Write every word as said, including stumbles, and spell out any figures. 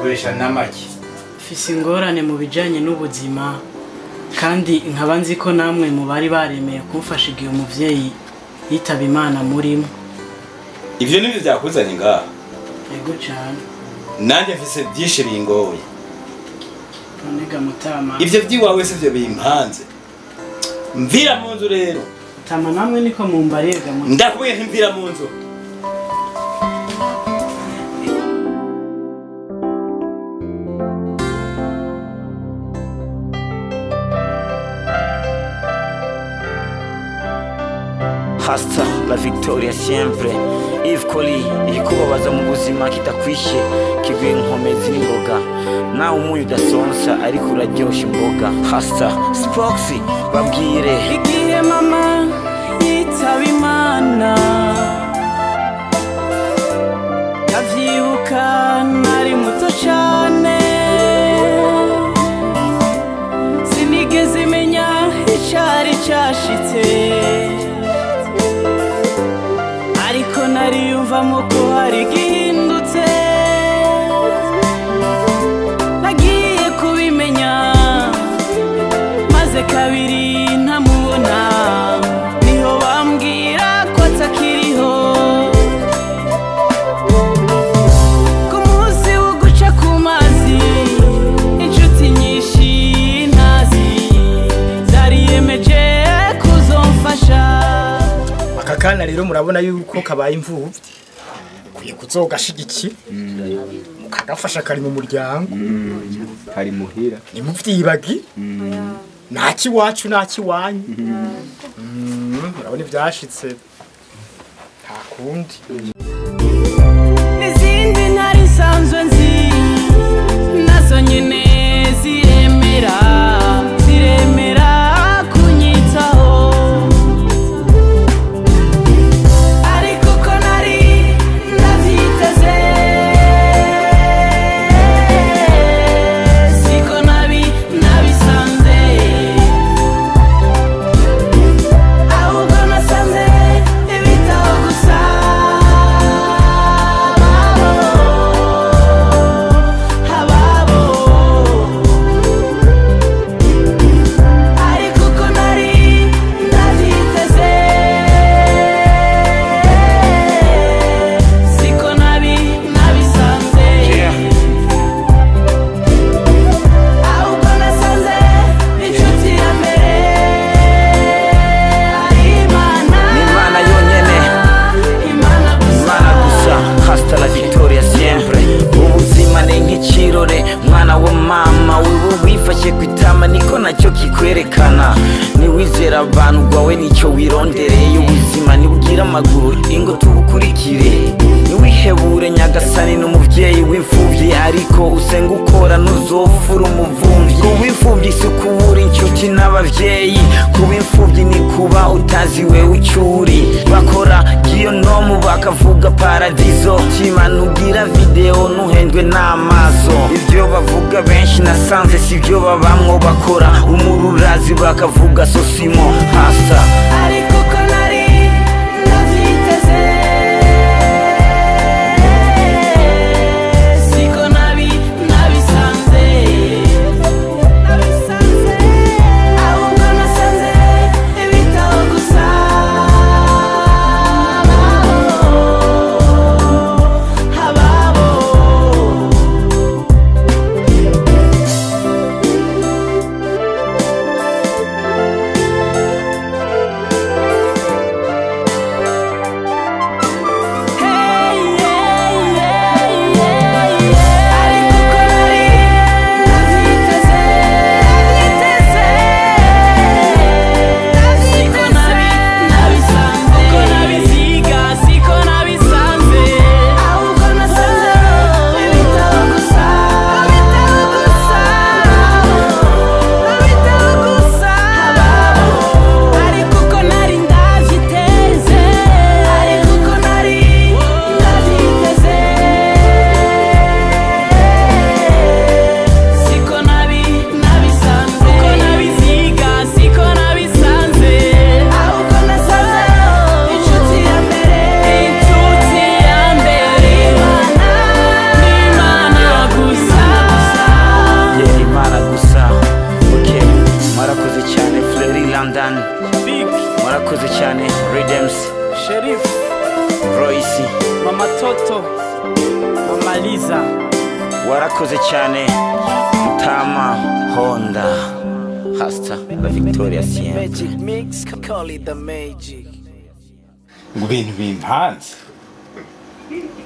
ukoresha namaki mfise ingorane mu bijanye n'ubuzima kandi nkaba nzi ko namwe mu bari baremeye kumfasha igihe umuvyeyi yitaba Imana murimo. Ivyo nivyo vyakuzanye ngaha? Yego cyane. Nanje mfise byinshi bingoye. Nonega mutama. Ivyo vyiwawe se vyo bimpanze. Mvira mu nzu rero. Tama namwe niko mumbarega mu. Ndakubwiye nti mvira mu nzu. Hasta la victoria siempre. If Koli ikikubabaza mu buzima kitakwishe kiguye nkomezi n'imboga nawe umunyu udasonsa ariko uraryosha imboga. Hasta Spoxy babwire igihe mama yitaba Imana yavyibuka nari muto cane sinigeze menya icari cashitse ariko nariyumvamo ko hari gihindutse nagiye kubimenya maze kabiri ntamubona niho bambwira ko atakiriho ku munsi wo guca ku mazi inshuti nyinshi ntazi zariyemeje kuzomfasha. Akakana rero murabona yuko kabaye imvuvyi kuye kuzogashigiki mukagafasha kari mu muryango kari muhira ni muvyibagi naki wacu naki wanyu murabona ivyashitse nta kundi n'izindi ntari sanzwe nzi nazo nyene ziremera ziremera kunyitaho kwerekana niwizera abantu gwawe nicyo wirondereye ubuzima nibwira amaguru ingo tubukurikire niwihebure nyagasani n'umuvyeyi w'imfuvyi ariko usenga ukora nuzofura umuvumvyi kubimfuvyi sikubura inshuti n'abavyeyi kubimfuvyi ni kuba utazi we ucuri bakora giyo nomu bakavuga paradizo kimanugira video nuhendwe n'amaso ivyo bavuga benshi nasanze sivyo babamwo bakora umururazi bakavuga sosimo hasa ariko kanari navyiteze siko nabi nabisanze nabisanze ahubwo nasanze ibitabo gusa hababo warakoze cyane Redems Sheriff Royce Mama Toto Mama Liza warakoze cyane Tama Honda Hasta la Victoria siempre Magic Mix call it the magic ngo ibintu bimpanze